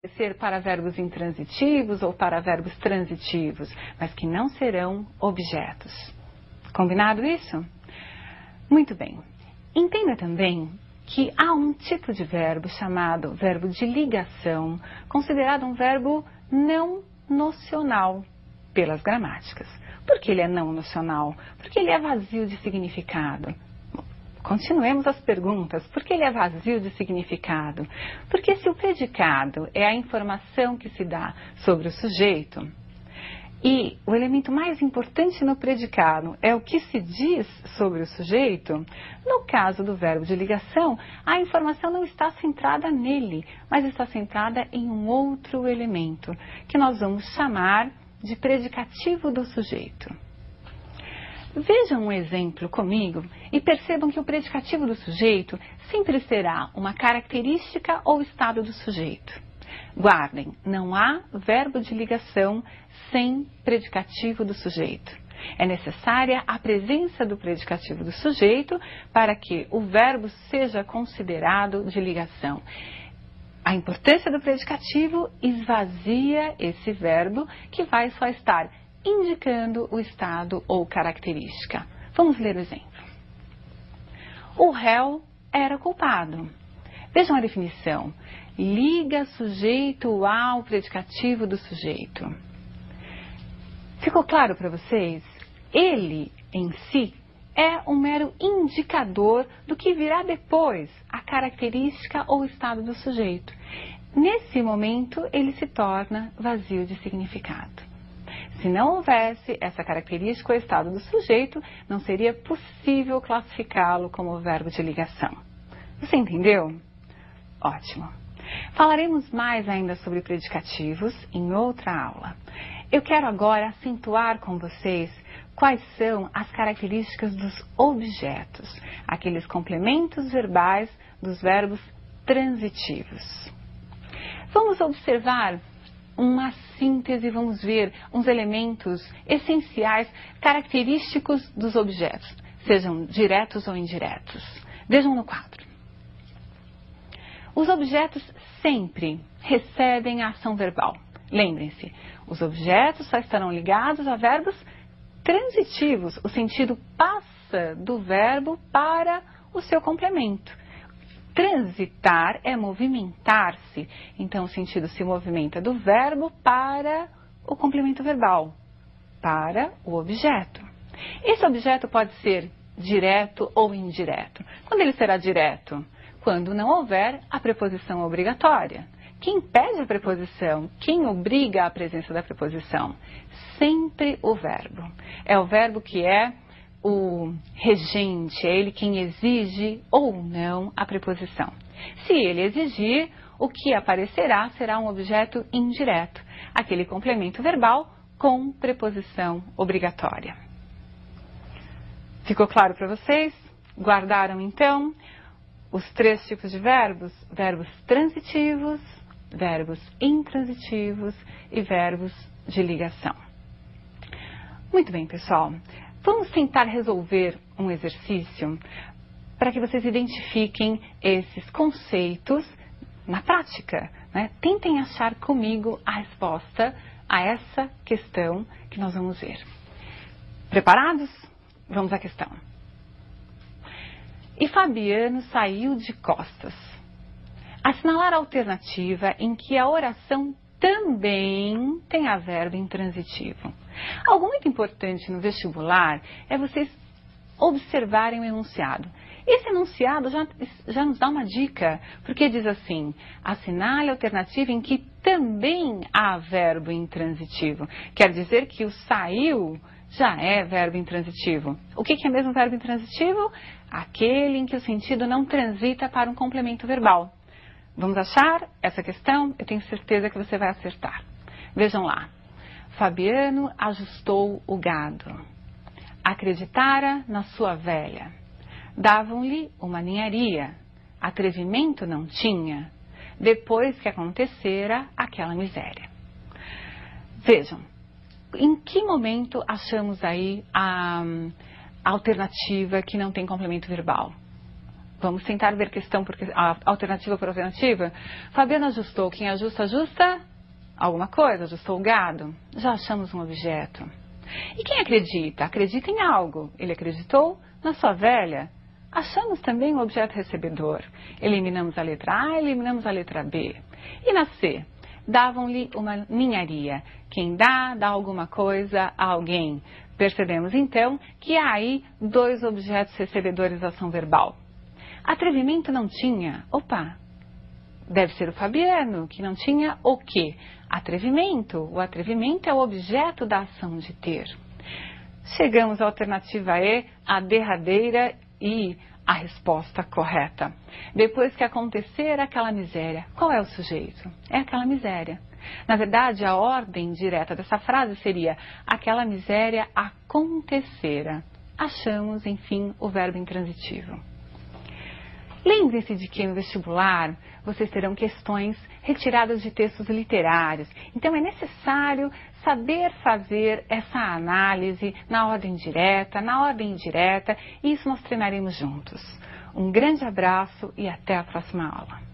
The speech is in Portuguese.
ser para verbos intransitivos ou para verbos transitivos, mas que não serão objetos. Combinado isso? Muito bem. Entenda também que há um tipo de verbo chamado verbo de ligação, considerado um verbo não nocional pelas gramáticas. Por que ele é não nocional? Porque ele é vazio de significado. Continuemos as perguntas. Por que ele é vazio de significado? Porque se o predicado é a informação que se dá sobre o sujeito, e o elemento mais importante no predicado é o que se diz sobre o sujeito, no caso do verbo de ligação, a informação não está centrada nele, mas está centrada em um outro elemento, que nós vamos chamar de predicativo do sujeito. Vejam um exemplo comigo e percebam que o predicativo do sujeito sempre será uma característica ou estado do sujeito. Guardem, não há verbo de ligação sem predicativo do sujeito. É necessária a presença do predicativo do sujeito para que o verbo seja considerado de ligação. A importância do predicativo esvazia esse verbo que vai só estar indicando o estado ou característica. Vamos ler o exemplo. O réu era culpado. Vejam a definição. Liga sujeito ao predicativo do sujeito. Ficou claro para vocês? Ele, em si, é um mero indicador do que virá depois, a característica ou estado do sujeito. Nesse momento, ele se torna vazio de significado. Se não houvesse essa característica ou estado do sujeito, não seria possível classificá-lo como verbo de ligação. Você entendeu? Ótimo. Falaremos mais ainda sobre predicativos em outra aula. Eu quero agora acentuar com vocês quais são as características dos objetos, aqueles complementos verbais dos verbos transitivos. Vamos observar uma síntese, vamos ver uns elementos essenciais, característicos dos objetos, sejam diretos ou indiretos. Vejam no quadro. Os objetos sempre recebem a ação verbal. Lembrem-se, os objetos só estarão ligados a verbos transitivos. O sentido passa do verbo para o seu complemento. Transitar é movimentar-se. Então, o sentido se movimenta do verbo para o complemento verbal, para o objeto. Esse objeto pode ser direto ou indireto. Quando ele será direto? Quando não houver a preposição obrigatória. Quem pede a preposição? Quem obriga a presença da preposição? Sempre o verbo. É o verbo que é o regente, é ele quem exige ou não a preposição. Se ele exigir, o que aparecerá será um objeto indireto, aquele complemento verbal com preposição obrigatória. Ficou claro para vocês? Guardaram então os três tipos de verbos? Verbos transitivos, verbos intransitivos e verbos de ligação. Muito bem, pessoal. Vamos tentar resolver um exercício para que vocês identifiquem esses conceitos na prática, né? Tentem achar comigo a resposta a essa questão que nós vamos ver. Preparados? Vamos à questão. E Fabiano saiu de costas. Assinalar a alternativa em que a oração também tem a verbo intransitivo. Algo muito importante no vestibular é vocês observarem o enunciado. Esse enunciado já nos dá uma dica, porque diz assim, assinale a alternativa em que também há verbo intransitivo. Quer dizer que o saiu já é verbo intransitivo. O que é mesmo verbo intransitivo? Aquele em que o sentido não transita para um complemento verbal. Vamos achar essa questão? Eu tenho certeza que você vai acertar. Vejam lá. Fabiano ajustou o gado. Acreditara na sua velha. Davam-lhe uma ninharia. Atrevimento não tinha. Depois que acontecera aquela miséria. Vejam, em que momento achamos aí a alternativa que não tem complemento verbal? Vamos tentar ver questão por alternativa por alternativa? Fabiana ajustou. Quem ajusta, ajusta alguma coisa. Ajustou o gado. Já achamos um objeto. E quem acredita? Acredita em algo. Ele acreditou na sua velha. Achamos também o objeto recebedor. Eliminamos a letra A, eliminamos a letra B. E na C? Davam-lhe uma ninharia. Quem dá alguma coisa a alguém. Percebemos então que há aí 2 objetos recebedores da ação verbal. Atrevimento não tinha. Opa, deve ser o Fabiano, que não tinha o quê? Atrevimento. O atrevimento é o objeto da ação de ter. Chegamos à alternativa E, a derradeira e a resposta correta. Depois que acontecer aquela miséria, qual é o sujeito? É aquela miséria. Na verdade, a ordem direta dessa frase seria: aquela miséria acontecera. Achamos, enfim, o verbo intransitivo. Lembre-se de que no vestibular vocês terão questões retiradas de textos literários. Então é necessário saber fazer essa análise na ordem direta, na ordem indireta, e isso nós treinaremos juntos. Um grande abraço e até a próxima aula.